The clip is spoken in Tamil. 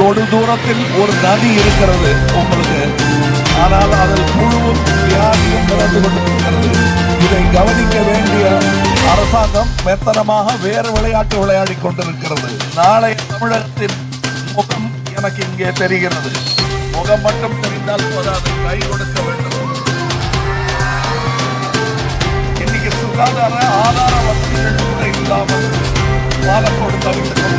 தொடு தூரத்தில் ஒரு நதி இருக்கிறது உங்களுக்கு, ஆனால் அதில் புழுவும் வியாதியும் பிறந்து கொண்டிருக்கிறது. இதை கவனிக்க வேண்டிய அரசாங்கம் மெத்தனமாக வேறு விளையாட்டு விளையாடி கொண்டிருக்கிறது. நாளை தமிழகத்தின் முகம் எனக்கு இங்கே தெரிகிறது. முகம் மட்டும் தெரிந்தால் போதாது, கை கொடுக்க வேண்டும். இன்னைக்கு சுகாதார ஆதார வசதிகள் கூட இல்லாமல் பாலக்கோடு தவிர்த்து